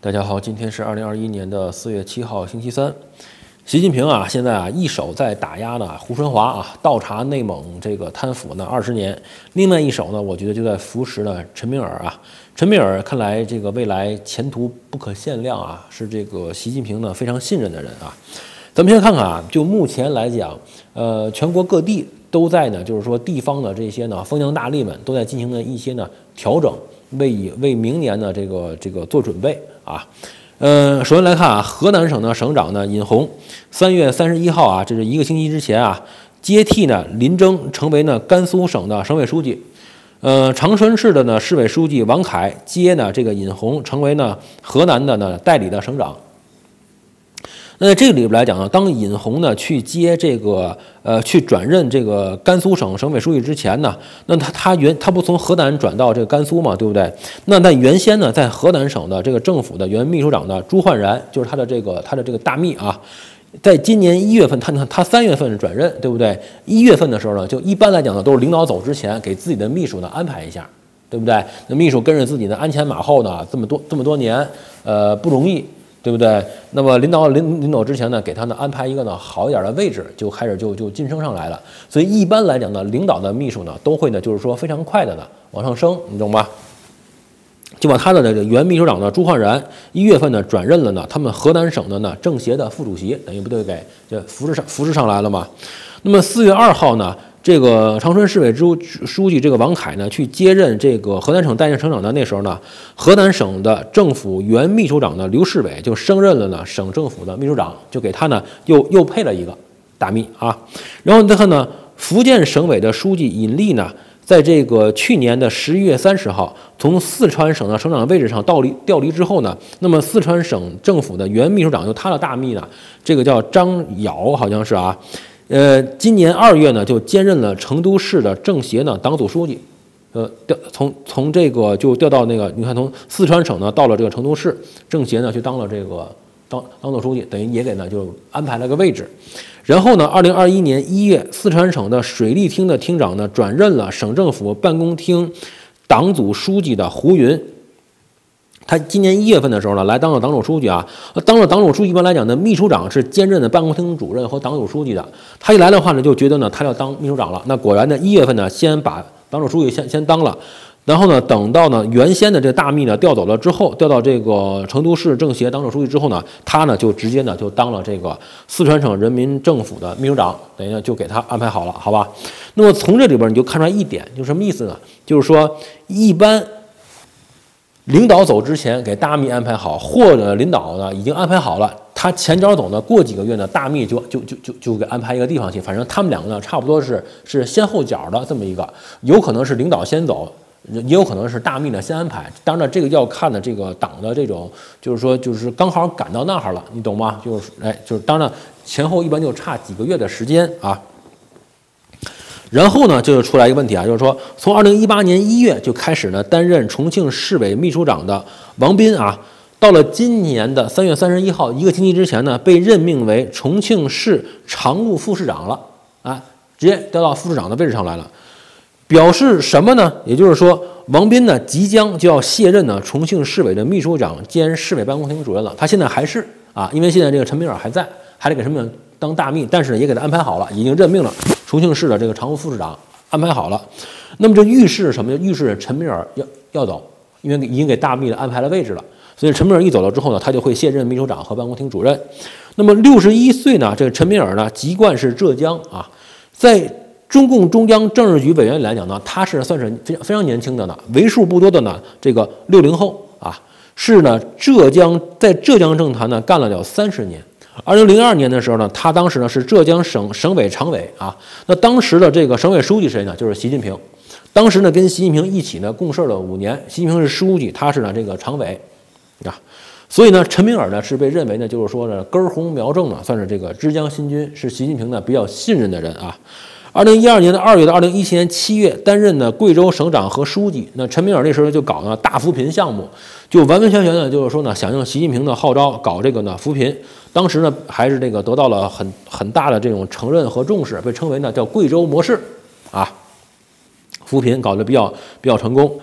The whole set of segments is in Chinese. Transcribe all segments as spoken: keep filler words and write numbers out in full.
大家好，今天是二零二一年的四月七号，星期三。习近平啊，现在啊一手在打压呢胡春华啊，倒查内蒙这个贪腐呢二十年；另外一手呢，我觉得就在扶持呢陈敏尔啊。陈敏尔看来这个未来前途不可限量啊，是这个习近平呢非常信任的人啊。咱们先看看啊，就目前来讲，呃，全国各地都在呢，就是说地方的这些呢封疆大吏们都在进行的一些呢调整，为以为明年的这个这个做准备啊。呃，首先来看啊，河南省的省长呢尹红，三月三十一号啊，这是一个星期之前啊，接替呢林征成为呢甘肃省的省委书记。呃，长春市的呢市委书记王凯接呢这个尹红成为呢河南的呢代理的省长。那这个里边来讲呢，当尹红呢去接这个呃去转任这个甘肃省省委书记之前呢，那他他原他不从河南转到这个甘肃嘛，对不对？那在原先呢，在河南省的这个政府的原秘书长的朱焕然，就是他的这个他的这个大秘啊，在今年一月份，他他三月份转任，对不对？一月份的时候呢，就一般来讲呢，都是领导走之前给自己的秘书呢安排一下，对不对？那秘书跟着自己的鞍前马后呢，这么多这么多年，呃，不容易。对不对？那么领导领领导之前呢，给他呢安排一个呢好一点的位置，就开始就就晋升上来了。所以一般来讲呢，领导的秘书呢都会呢就是说非常快的呢往上升，你懂吗？就把他的这个原秘书长呢朱焕然一月份呢转任了呢他们河南省的呢政协的副主席，等于不就给这扶持上扶持上来了嘛？那么四月二号呢？这个长春市委书书记这个王凯呢，去接任这个河南省代理省长的那时候呢，河南省的政府原秘书长呢刘世伟就升任了呢省政府的秘书长，就给他呢又又配了一个大秘啊。然后你再看呢，福建省委的书记尹力呢，在这个去年的十一月三十号，从四川省的省长的位置上调离调离之后呢，那么四川省政府的原秘书长就他的大秘呢，这个叫张尧，好像是啊。呃，今年二月呢，就兼任了成都市的政协呢党组书记，呃，调从从这个就调到那个，你看从四川省呢到了这个成都市政协呢，去当了这个当当组书记，等于也给呢就安排了个位置。然后呢，二零二一年一月，四川省的水利厅的厅长呢转任了省政府办公厅党组书记的胡云。他今年一月份的时候呢，来当了党组书记啊。当了党组书记，一般来讲呢，秘书长是兼任的办公厅主任和党组书记的。他一来的话呢，就觉得呢，他要当秘书长了。那果然呢，一月份呢，先把党组书记先先当了，然后呢，等到呢原先的这个大秘呢调走了之后，调到这个成都市政协党组书记之后呢，他呢就直接呢就当了这个四川省人民政府的秘书长，等于呢就给他安排好了，好吧？那么从这里边你就看出来一点，就什么意思呢？就是说一般。领导走之前给大秘安排好，或者领导呢已经安排好了，他前脚走呢，过几个月呢，大秘就就就就就给安排一个地方去，反正他们两个呢差不多是是先后脚的这么一个，有可能是领导先走，也有可能是大秘呢先安排。当然这个要看的这个党的这种，就是说就是刚好赶到那儿了，你懂吗？就是哎，就是当然前后一般就差几个月的时间啊。然后呢，就出来一个问题啊，就是说，从二零一八年一月就开始呢，担任重庆市委秘书长的王斌啊，到了今年的三月三十一号，一个星期之前呢，被任命为重庆市常务副市长了啊，直接调到副市长的位置上来了，表示什么呢？也就是说，王斌呢即将就要卸任呢重庆市委的秘书长兼市委办公厅主任了。他现在还是啊，因为现在这个陈敏尔还在，还得给陈敏尔当大秘，但是也给他安排好了，已经任命了。重庆市的这个常务副市长安排好了，那么这预示什么？预示陈敏尔要要走，因为已经给大秘安排了位置了。所以陈敏尔一走了之后呢，他就会卸任秘书长和办公厅主任。那么六十一岁呢，这个陈敏尔呢，籍贯是浙江啊，在中共中央政治局委员来讲呢，他是算是非常非常年轻的呢，为数不多的呢，这个六零后啊，是呢浙江在浙江政坛呢干了有三十年。二零零二年的时候呢，他当时呢是浙江省省委常委啊。那当时的这个省委书记谁呢？就是习近平。当时呢跟习近平一起呢共事了五年，习近平是书记，他是呢这个常委啊。所以呢，陈敏尔呢是被认为呢就是说呢根红苗正呢，算是这个枝江新军，是习近平呢比较信任的人啊。二零一二年的二月到二零一七年七月，担任呢贵州省长和书记。那陈敏尔那时候就搞呢大扶贫项目，就完完全全的就是说呢响应习近平的号召，搞这个呢扶贫。当时呢还是这个得到了很很大的这种承认和重视，被称为呢叫贵州模式啊，扶贫搞得比较比较成功。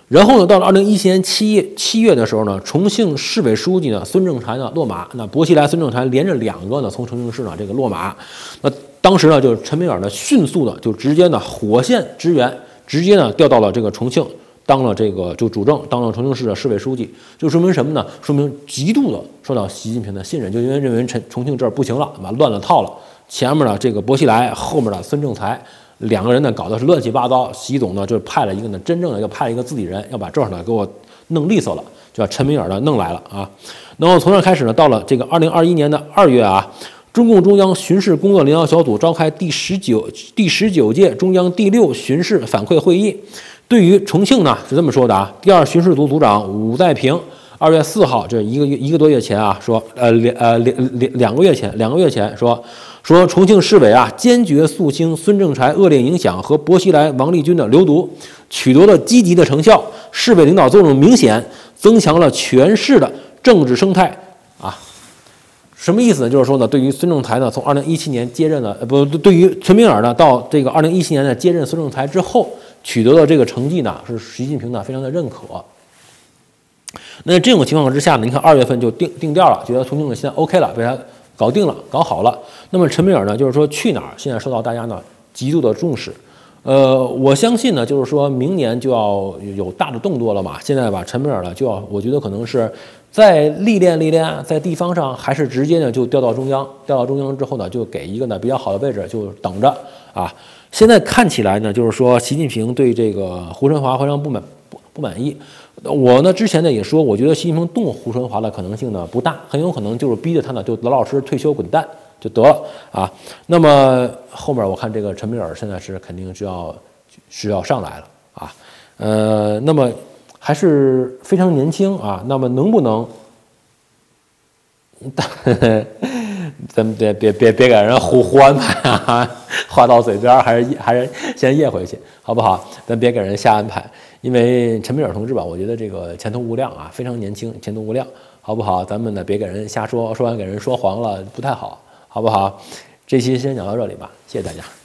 然后呢，到了二零一七年七月七月的时候呢，重庆市委书记呢孙政才呢落马，那薄熙来、孙政才连着两个呢从重庆市呢这个落马，那当时呢就陈敏尔呢迅速的就直接呢火线支援，直接呢调到了这个重庆，当了这个就主政，当了重庆市的市委书记，就说明什么呢？说明极度的受到习近平的信任，就因为认为陈重庆这儿不行了，把乱了套了，前面的这个薄熙来，后面的孙政才。两个人呢搞得是乱七八糟，习总呢就派了一个呢真正的要派一个自己人，要把这儿呢给我弄利索了，就把陈敏尔呢弄来了啊。然后从那开始呢，到了这个二零二一年的二月啊，中共中央巡视工作领导小组召开第十九第十九届中央第六巡视反馈会议，对于重庆呢是这么说的啊，第二巡视组组长武在平。二月四号，这一个月一个多月前啊，说呃两呃两两两个月前，两个月前说说重庆市委啊，坚决肃清孙政才恶劣影响和薄熙来、王立军的流毒，取得了积极的成效，市委领导作用明显，增强了全市的政治生态啊。什么意思呢？就是说呢，对于孙政才呢，从二零一七年接任的，呃不，对于陈敏尔呢，到这个二零一七年呢接任孙政才之后取得的这个成绩呢，是习近平呢非常的认可。那这种情况之下呢，你看二月份就定定调了，觉得重庆呢现在 OK 了，被他搞定了，搞好了。那么陈敏尔呢，就是说去哪儿，现在受到大家呢极度的重视。呃，我相信呢，就是说明年就要有大的动作了嘛。现在吧，陈敏尔呢就要，我觉得可能是再历练历练，在地方上还是直接呢就调到中央，调到中央之后呢，就给一个呢比较好的位置，就等着啊。现在看起来呢，就是说习近平对这个胡春华非常不满不不满意。我呢之前呢也说，我觉得习近平动胡春华的可能性呢不大，很有可能就是逼着他呢就老老实实退休滚蛋就得了啊。那么后面我看这个陈敏尔现在是肯定是要是要上来了啊，呃，那么还是非常年轻啊，那么能不能？咱们别别别别给人胡胡安排啊，话到嘴边还是还是先噎回去，好不好？咱别给人瞎安排，因为陈敏尔同志吧，我觉得这个前途无量啊，非常年轻，前途无量，好不好？咱们呢别给人瞎说，说完给人说黄了不太好，好不好？这期先讲到这里吧，谢谢大家。